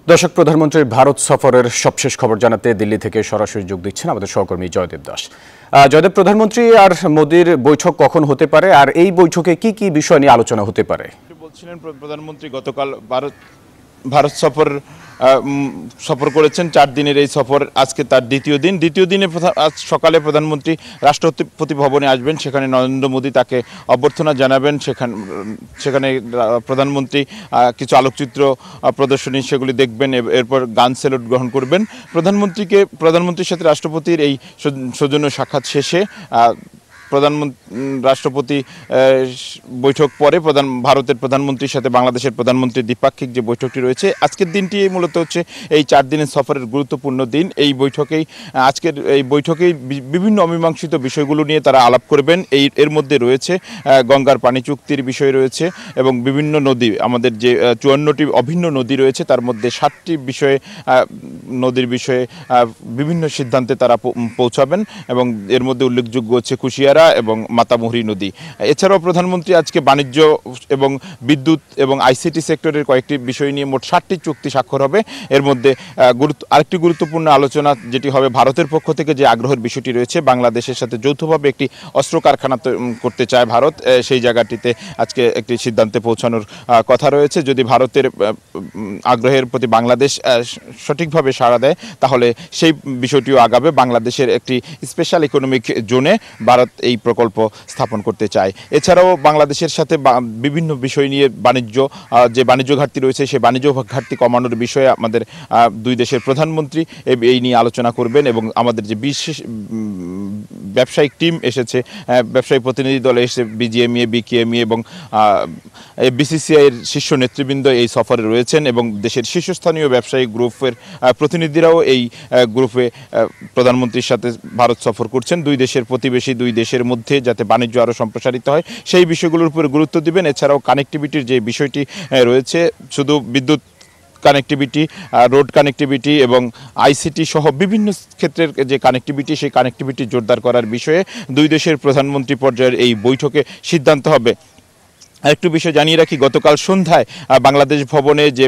দর্শক, প্রধানমন্ত্রীর ভারত সফরের সবশেষ খবর জানাতে দিল্লি থেকে সরাসরি যোগ দিচ্ছেন আমাদের সহকর্মী জয়দেব দাস। জয়দেব, প্রধানমন্ত্রী আর মোদির বৈঠক কখন হতে পারে, আর এই বৈঠকে কি কি বিষয় নিয়ে আলোচনা হতে পারে? বলছিলেন প্রধানমন্ত্রী গতকাল ভারত সফর করেছেন। 4 দিনের এই সফর আজকে তার দ্বিতীয় দিনে আজ সকালে প্রধানমন্ত্রী রাষ্ট্রপতি ভবনে আসবেন। সেখানে নরেন্দ্র মোদী তাকে অভ্যর্থনা জানাবেন। সেখানে প্রধানমন্ত্রী কিছু আলোকচিত্র প্রদর্শনী সেগুলি দেখবেন, এরপর গান স্যালুট গ্রহণ করবেন। প্রধানমন্ত্রীর সাথে রাষ্ট্রপতির এই সৌজন্য সাক্ষাৎ শেষে রাষ্ট্রপতি বৈঠক পরে ভারতের প্রধানমন্ত্রীর সাথে বাংলাদেশের প্রধানমন্ত্রীর দ্বিপাক্ষিক যে বৈঠকটি রয়েছে, আজকের দিনটি মূলত হচ্ছে এই 4 দিনের সফরের গুরুত্বপূর্ণ দিন। আজকের এই বৈঠকেই বিভিন্ন অমীমাংসিত বিষয়গুলো নিয়ে তারা আলাপ করবেন। এর মধ্যে রয়েছে গঙ্গার পানি চুক্তির বিষয় রয়েছে এবং বিভিন্ন নদী, আমাদের যে 54টি অভিন্ন নদী রয়েছে তার মধ্যে 7টি নদীর বিষয়ে বিভিন্ন সিদ্ধান্তে তারা পৌঁছাবেন এবং এর মধ্যে উল্লেখযোগ্য হচ্ছে কুশিয়ারা এবং মাতামুহুরী নদী। এছাড়াও প্রধানমন্ত্রী আজকে বাণিজ্য এবং বিদ্যুৎ এবং আইসিটি সেক্টরের কয়েকটি বিষয় নিয়ে মোট 7টি চুক্তি স্বাক্ষর হবে। এর মধ্যে আরেকটি গুরুত্বপূর্ণ আলোচনা যেটি হবে, ভারতের পক্ষ থেকে যে আগ্রহের বিষয়টি রয়েছে, বাংলাদেশের সাথে যৌথভাবে একটি অস্ত্র কারখানা করতে চায় ভারত, সেই জায়গাটিতে আজকে একটি সিদ্ধান্তে পৌঁছানোর কথা রয়েছে। যদি ভারতের আগ্রহের প্রতি বাংলাদেশ সঠিকভাবে সাড়া দেয় তাহলে সেই বিষয়টিও আগাবে। বাংলাদেশের একটি স্পেশাল ইকোনমিক জোনে ভারত এই প্রকল্প স্থাপন করতে চায়। এছাড়াও বাংলাদেশের সাথে বিভিন্ন বিষয় নিয়ে যে বাণিজ্য ঘাটতি রয়েছে সেই বাণিজ্য ঘাটতি কমানোর বিষয়ে আমাদের দুই দেশের প্রধানমন্ত্রী এই নিয়ে আলোচনা করবেন এবং আমাদের যে বিশেষ ব্যবসায়িক টিম এসেছে, ব্যবসায়িক প্রতিনিধি দলে এসে বিজিএমইএ, বিকেএমইএ এবং বিসিসিআইয়ের শীর্ষ নেতৃবৃন্দ এই সফরে রয়েছেন এবং দেশের শীর্ষস্থানীয় ব্যবসায়িক গ্রুপের প্রতিনিধিরাও এই গ্রুপে প্রধানমন্ত্রীর সাথে ভারত সফর করছেন। দুই দেশের প্রতিবেশী দুই দেশের মধ্যে যাতে বাণিজ্য আরও সম্প্রসারিত হয় সেই বিষয়গুলোর উপরে গুরুত্ব দিবেন। এছাড়াও কানেক্টিভিটির যে বিষয়টি রয়েছে, শুধু বিদ্যুৎ কানেক্টিভিটি, রোড কানেক্টিভিটি এবং আইসিটি সহ বিভিন্ন ক্ষেত্রের যে কানেক্টিভিটি, সেই কানেক্টিভিটি জোরদার করার বিষয়ে দুই দেশের প্রধানমন্ত্রী পর্যায়ের এই বৈঠকে সিদ্ধান্ত হবে। আরেকটু বিষয় জানিয়ে রাখি, গতকাল সন্ধ্যায় বাংলাদেশ ভবনে যে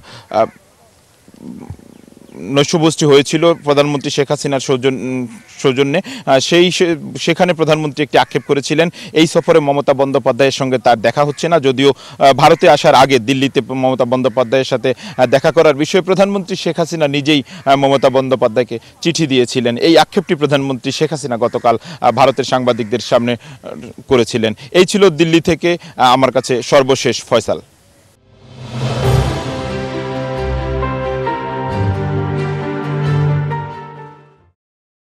নৈশভোজটি হয়েছিল প্রধানমন্ত্রী শেখ হাসিনার সৌজন্যে, সেখানে প্রধানমন্ত্রী একটি আক্ষেপ করেছিলেন এই সফরে মমতা বন্দ্যোপাধ্যায়ের সঙ্গে তার দেখা হচ্ছে না। যদিও ভারতে আসার আগে দিল্লিতে মমতা বন্দ্যোপাধ্যায়ের সাথে দেখা করার বিষয়ে প্রধানমন্ত্রী শেখ হাসিনা নিজেই মমতা বন্দ্যোপাধ্যায়কে চিঠি দিয়েছিলেন। এই আক্ষেপটি প্রধানমন্ত্রী শেখ হাসিনা গতকাল ভারতের সাংবাদিকদের সামনে করেছিলেন। এই ছিল দিল্লি থেকে আমার কাছে সর্বশেষ। ফয়সাল।